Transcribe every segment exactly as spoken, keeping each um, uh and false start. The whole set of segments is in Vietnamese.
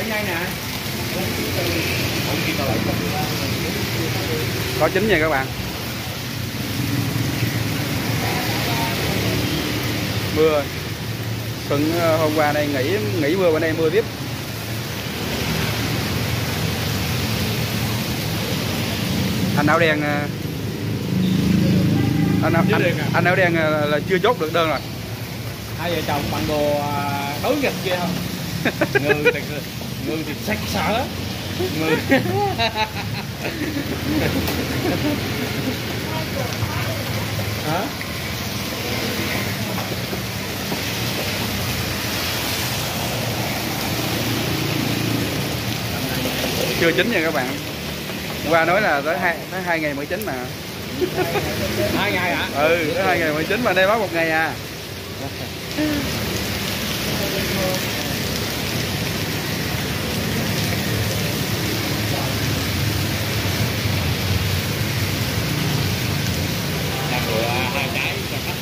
ngay nè. Có chín nha các bạn. Mưa. Xuân hôm qua đây nghỉ nghỉ mưa, bên đây mưa tiếp. Anh áo đen anh áo, anh, anh áo đen là, là chưa chốt được đơn rồi. Hai vợ chồng bằng đồ đối nghịch kia không? Người thì người thì sắc sỡ. Người hả? Chưa chín nha các bạn. Qua nói là tới hai tới hai ngày mười chín mà. Hai ngày hả? Ừ, tới hai ngày mười chín mà đây bắt một ngày à. Hai trái cho khách.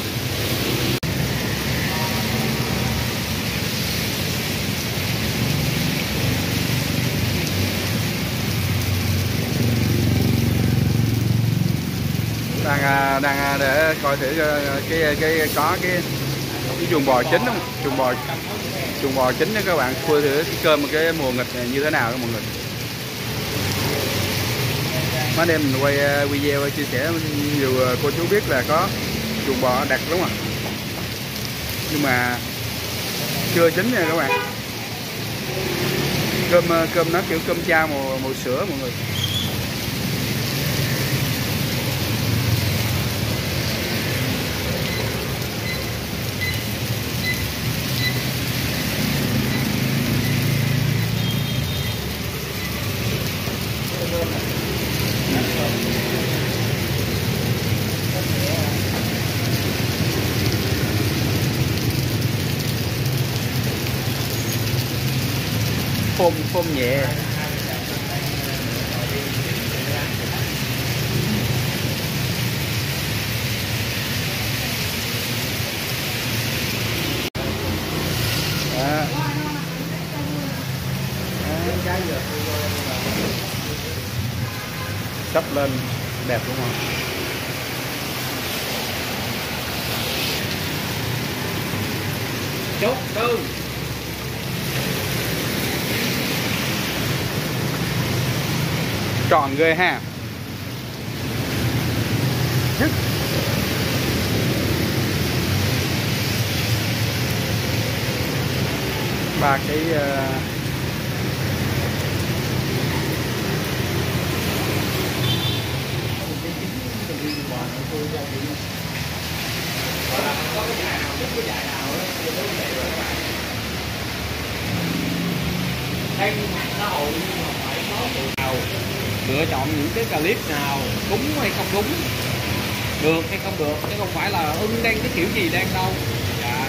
đang đang để coi thử cái cái có cái cái chuồng bò chín không, chuồng bò chuồng bò chín đó các bạn, coi thử cái cơm cái mùa nghịch này như thế nào đó mọi người. Mấy đêm mình quay video chia sẻ nhiều cô chú biết là có chuồng bò đặt đúng không, nhưng mà chưa chín nha các bạn. Cơm cơm nó kiểu cơm cha màu màu sữa mọi người. Phôm phôm nhẹ. Đó. Sắp lên đẹp đúng không? Chốt đơn. Tròn ghê ha. Ba cái uh... Đây mạng xã hội nhưng mà phải có từ đầu. Lựa chọn những cái clip nào đúng hay không đúng, được hay không được, chứ không phải là ưng đang cái kiểu gì đang đâu. Dạ.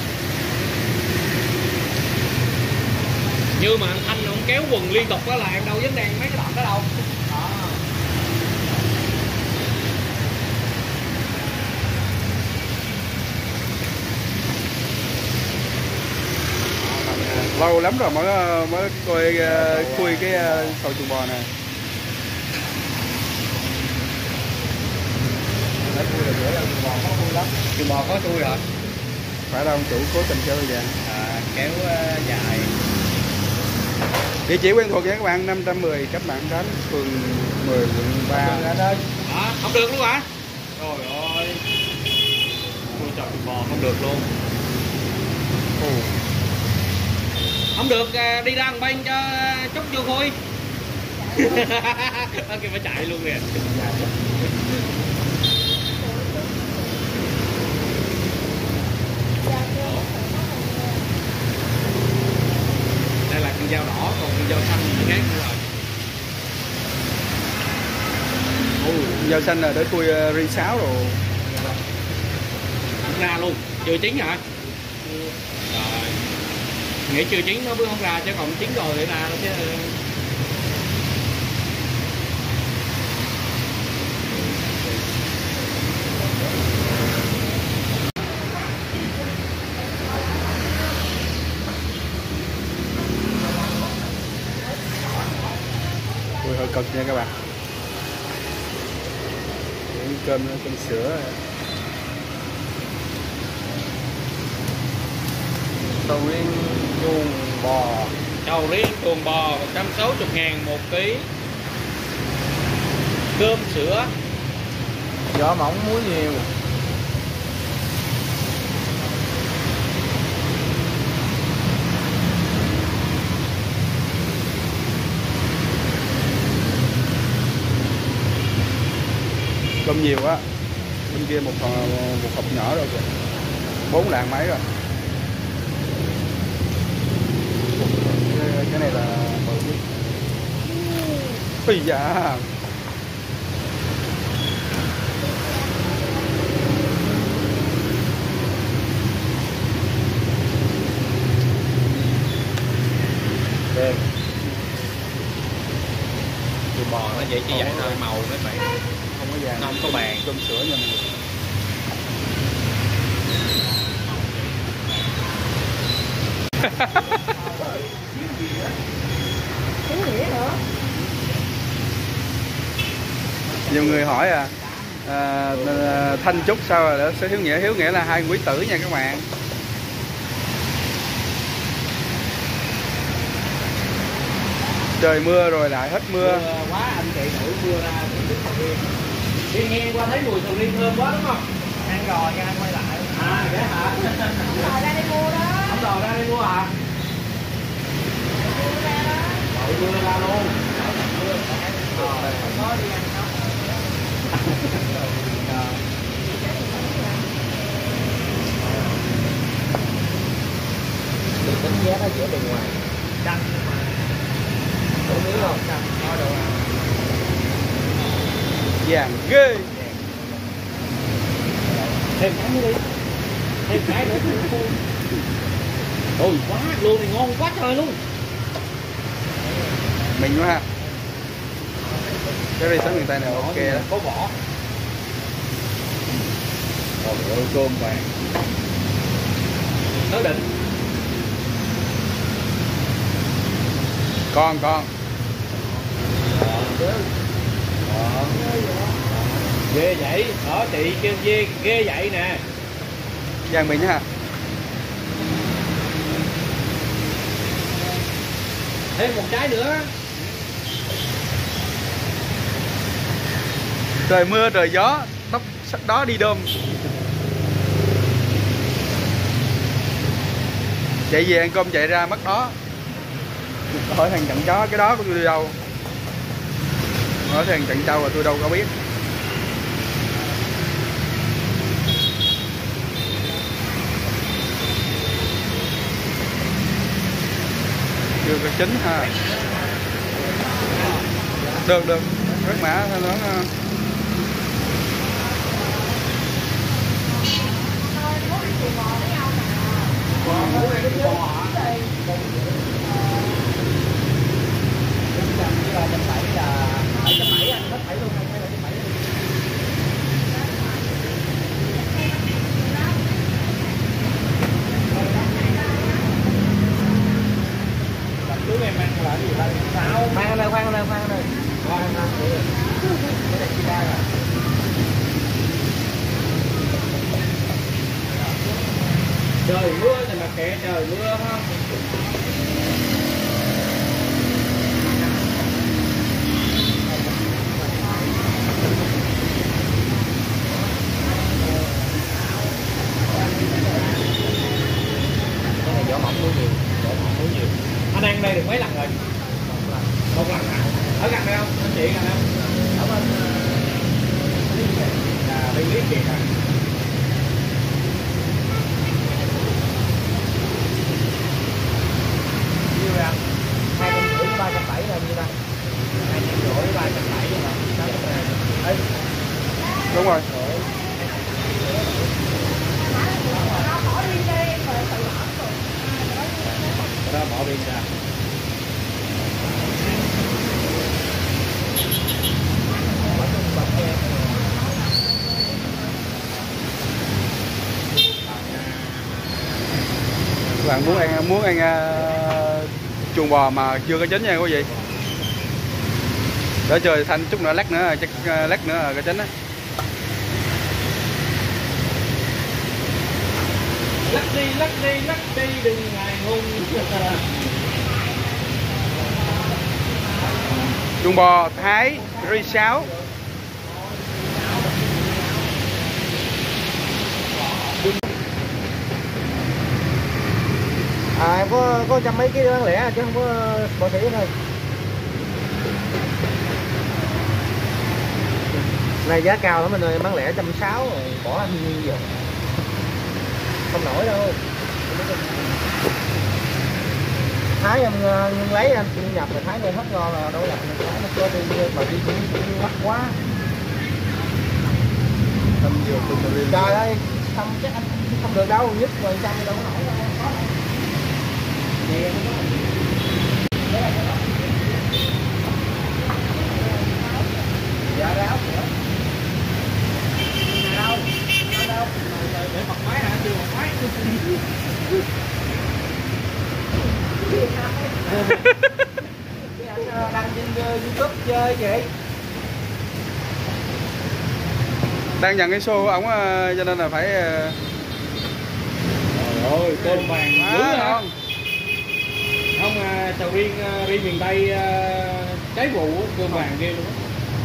Như mà anh Thanh ông kéo quần liên tục đó là em đâu dám đen mấy cái đoạn đó đâu. Đó. Lâu lắm rồi mới mới coi uh, khui cái uh, sầu chuồng bò này. Chuồng bò có tôi rồi. Phải đâu ông chủ cố tình kéo dài. À, kéo uh, dài. Địa chỉ quen thuộc với các bạn, năm trăm mười Cách Mạng Khánh, phường mười, quận ba. Đó, không được luôn hả? Trời ơi. Ôi trời, chuồng bò không được luôn. Ồ. Không được, đi ra một bên cho chút vô khui. Ok, phải chạy luôn kìa. Đây là con dao đỏ, còn con dao xanh thì khác nữa rồi. Ồ, dao xanh là để khui ri sáo rồi. Không ra luôn, chưa chín hả? Rồi. Nghĩ chưa chín nó mới không ra, chứ còn chín rồi thì ra chứ. hơi cực nha các bạn. Những cơm cơm sữa. Sầu riêng chuồng bò. Sầu riêng chuồng bò một trăm sáu mươi ngàn một ký. Cơm sữa. Vỏ mỏng muối nhiều. Cơm nhiều á. Bên kia một một hộp nhỏ rồi kìa. Bốn lạng mấy rồi. Cái này là ui da. Đen. Chuồng bò nó vậy chỉ vậy thôi, màu mấy bạn Không có vàng, không có vàng. Cơm sữa nha mọi người. Nhiều người hỏi à, à, à Thanh Trúc sao rồi sẽ Hiếu Nghĩa. Hiếu Nghĩa là hai quý tử nha các bạn. Trời mưa rồi lại hết mưa. Mưa quá anh chị đuổi mưa ra thì sầu riêng. Đi ngang qua thấy mùi sầu riêng thơm quá đúng không? Ăn rồi nha, anh quay lại. À vậy hả? Ông đòi ra đây mua đó. Ông đòi ra đây mua à? Đợi mưa ra luôn. Có đi ăn không? Mình đánh giá nó giữa bề ngoài căng mà đủ miếng không? Căng có đâu à. Vàng ghê. Thêm cái nữa đi. Thêm cái nữa. Ôi quá luôn này, ngon quá trời luôn. Mình quá ha. Cái sắn miền Tây này ok đó. Có vỏ. Trời ơi cơm vàng. Nó định. Con con. Ờ. Ghê vậy, ở chị kêu ghê ghê vậy nè. Vàng mình ha. Thêm một trái nữa. Trời mưa trời gió, tóc sắc đó đi đơm. Chạy về ăn cơm chạy ra mất đó. Hỏi thằng chặn chó cái đó của tôi đi đâu. Hỏi thằng chặn trâu là tôi đâu có biết. Chưa có chín ha. Được được, rất mã thôi nó. Khoan ở đây, khoan ở đây, khoan ở đây. Trời mưa thì mà kệ trời mưa ha. Cái này vỏ mỏng muối nhiều, vỏ mỏng muối nhiều. Anh ăn đây được mấy lần rồi? Một lần hả? Ở gần đây không? Anh chị gần không? Ở bên là bên Lý Kiệt à? Nhiêu vậy anh? Hai trăm rưỡi ba trăm bảy là nhiêu ta? Hai trăm rưỡi ba trăm bảy là sáu trăm ngàn. Đúng rồi. Đó bỏ đi ra. Các bạn muốn ăn muốn ăn uh, chuồng bò mà chưa có chín nha quý vị. Để trời thanh chút nữa lát nữa chắc lát nữa cái chính á. Lắc đi lắc đi lắc đi đừng ngại ngùng. Chuồng bò Thái ri sáu. À em có có trăm mấy cái bán lẻ chứ không có bò sỉ thôi. Này giá cao lắm anh ơi, bán lẻ trăm sáu rồi bỏ anh như giờ không nổi đâu. Thái em nhưng lấy anh nhập rồi Thái lên hết ngon là đâu nhập nó cho đi mà đi cũng mắc quá. Trời ơi, không chắc anh không được đâu, nhất rồi trăm đâu có nổi đâu. Dạ ráo nữa. Đâu? Đâu? Để bật máy hả? Chưa bật máy. Đăng trên YouTube chơi vậy. Đang nhận cái show ổng cho nên là phải. Trời ơi, cơm vàng dữ hả? Không à, sầu riêng riêng miền Tây trái vụ cơm vàng ghê luôn á.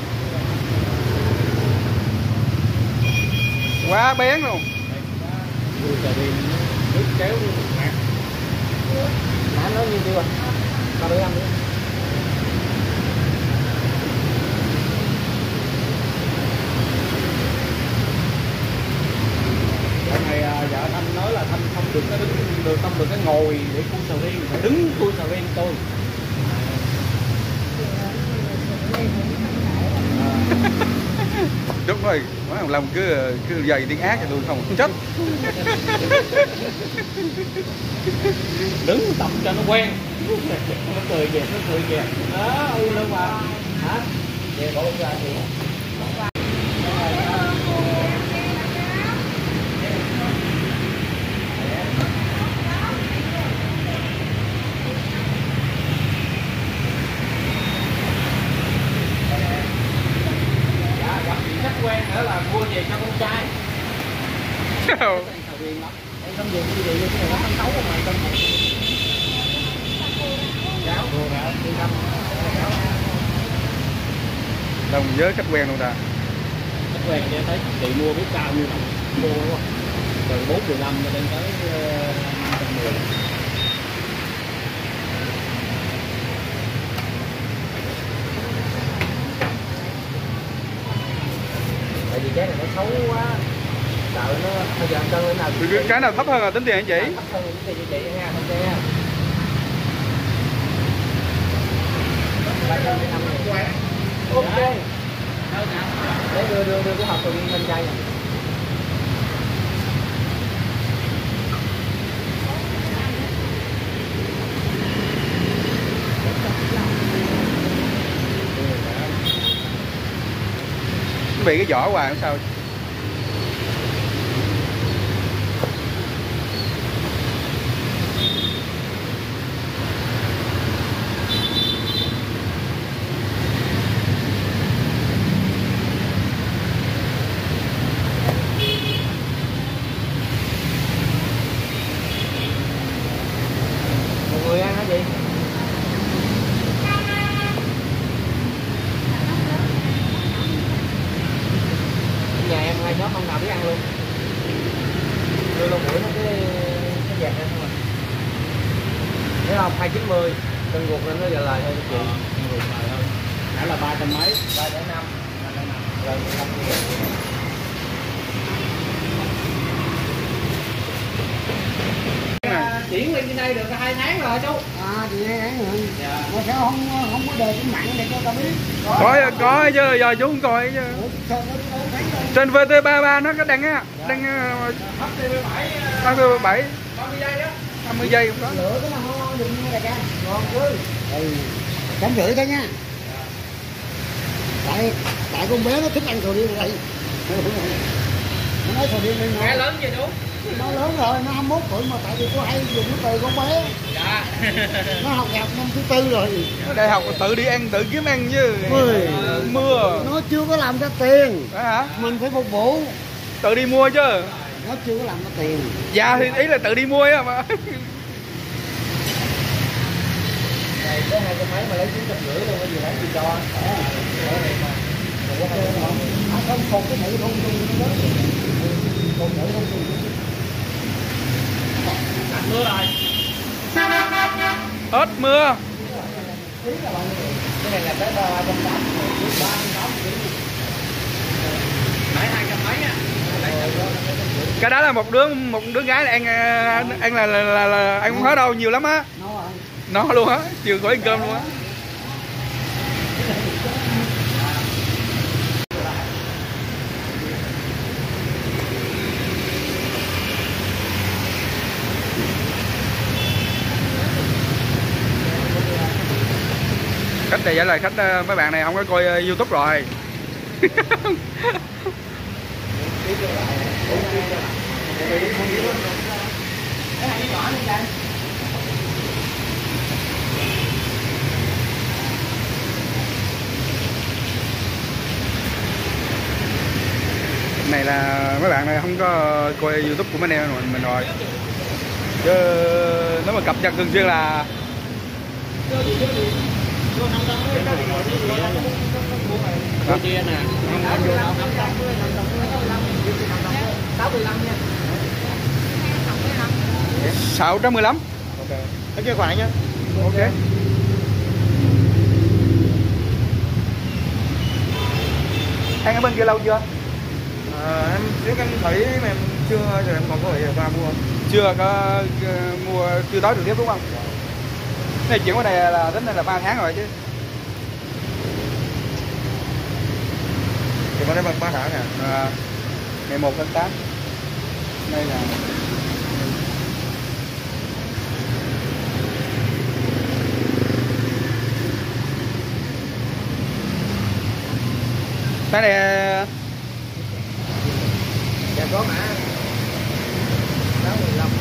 Quá bén luôn. Sầu riêng nước kéo luôn nè. Mà anh nói nhiêu tiêu à? ba mươi lăm nữa. Cái này vợ Thanh nói là Thanh không được cái đứng được không được cái ngồi để khui sầu riêng, phải đứng khui sầu riêng tôi. Đúng rồi, nói lòng cứ cứ dày tiếng ác cho tôi không chết. Đứng tập cho nó quen. Nó cười kìa, nó cười kìa. Đó, u luôn mà. Hả? Về bỏ ra thì. Quen nữa là mua về cho con trai. Em không dùng cái gì cái này nó xấu không mày tâm. Gáo, gáo, đi thăm. Đồng với khách quen luôn ta. Khách quen để thấy chị mua biết cao như vậy. Mua đúng không? Từ bốn mười lăm cho đến tới năm trăm mười. Tại vì cái này nó xấu quá, sợ nó bây giờ cân lên nào cái, cái nào thấp hơn là tính tiền anh chị? Thấp hơn tính tiền cho chị nha, không xe. Ok. Để đưa đưa đưa cái hộp sầu riêng lên chai này. Bị cái vỏ hoài sao? Một người ăn hả chị? Nhà em hai nhóm không nào biết ăn luôn. Đưa lon mũi nó cái cái dạt ra thôi. Thấy không? hai chín mươi. Cân ruột lên nó giờ lời thôi chị. Cân ruột lời thôi. Nãy là ba trăm mấy, ba trăm năm. Rồi năm mươi. Chuyển lên trên đây được hai tháng rồi chú. À thì hai tháng rồi. Dạ. Mà sao không không có đề cũng mặn để cho tao biết. Có có chứ giờ chú không coi chứ. Trên vê tê ba mươi ba nó có đăng á, đăng Hấp tê vê bảy. ba mươi bảy ba mươi giây á. năm mươi giây cũng có. Lửa cái nào ngon đừng nghe đại ca. Ngon chứ. Ừ. Chấm rưỡi thôi nha. Tại tại con bé nó thích ăn sầu riêng ở đây. Nó nói sầu riêng bên ngoài. Bé lớn vậy chú. Nó lớn rồi, nó hai mươi mốt tuổi mà tại vì cô hay dùng cái từ con bé. Dạ. Nó học đại học năm thứ tư rồi. Đại học tự đi ăn, tự kiếm ăn chứ. Ôi, mưa. nó chưa có làm ra tiền. Đó hả? Mình phải phục vụ. Tự đi mua chứ. Nó chưa có làm ra tiền. Dạ thì ý là tự đi mua á mà. Này có hai cái máy mà lấy chín trăm rưỡi luôn, cái gì lấy gì cho. À, không phục cái thử không dùng nó lớn. Còn thử không dùng. Tạnh mưa rồi. Hết mưa. Cái này là tới ba trăm tám mươi, ba trăm tám mươi. Lấy hai trăm mấy á. Cái đó là một đứa một đứa gái là ăn ăn là là, là, là ăn không hết đâu, nhiều lắm á. Nó luôn á, chưa có ăn cơm luôn á. Khách này giả là khách, mấy bạn này không có coi YouTube rồi. Này là mấy bạn này không có coi YouTube của mấy anh em mình, mình rồi. Chứ nếu mà cập nhật thường xuyên là Cô chia nè, không có vô đâu. sáu mươi lăm nha. sáu trăm mười lăm. Ok. Ở kia khoản nhá. Ok. Ăn ở bên kia lâu chưa? À, em trước em thấy mà em chưa rồi em còn có thể qua mua. Chưa có uh, mua, chưa tới được tiếp đúng không? Này chuyển qua đây là tính đây là ba tháng rồi chứ. Thì con đây bằng ba tháng nè. À, ngày một tháng tám. Đây là cái này Dạ có mã sáu mươi lăm.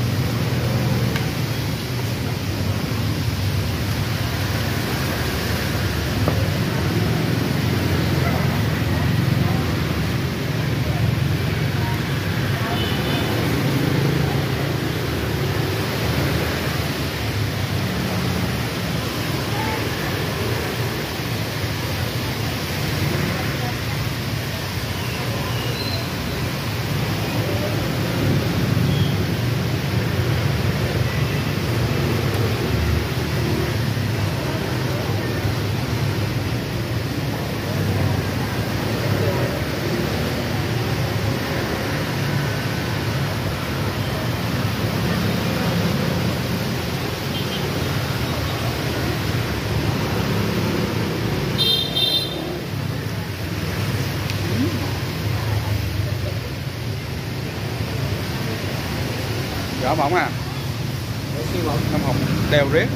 rõ mỏng à, năm hồng đều riết.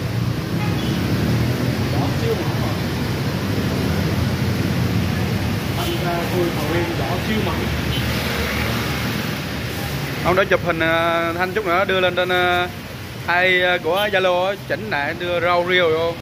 Đó siêu mỏng rồi. Anh ra tôi thầu em rõ siêu mỏng. Ông đã chụp hình uh, thanh chút nữa đưa lên trên uh, ai của Zalo chỉnh lại đưa rau riêu vô.